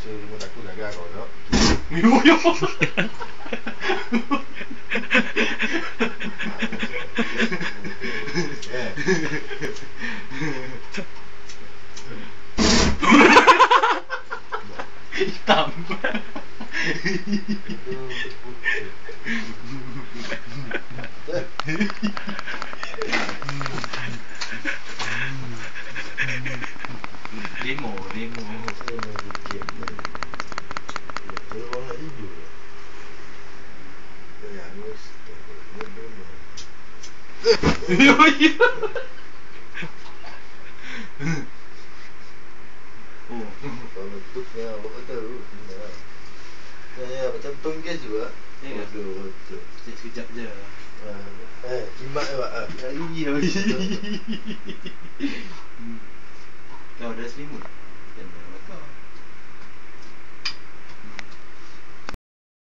selimut aku gagal kau tak? Yo. Hitam. Demo. Betul orang nak tidur. Ya, harus Yo. Oh. kalau bentuknya apa kata tu? Ya, macam penggas juga. Ya. Betul. Sekejap je. Kimak je pak. Kau dah selimut?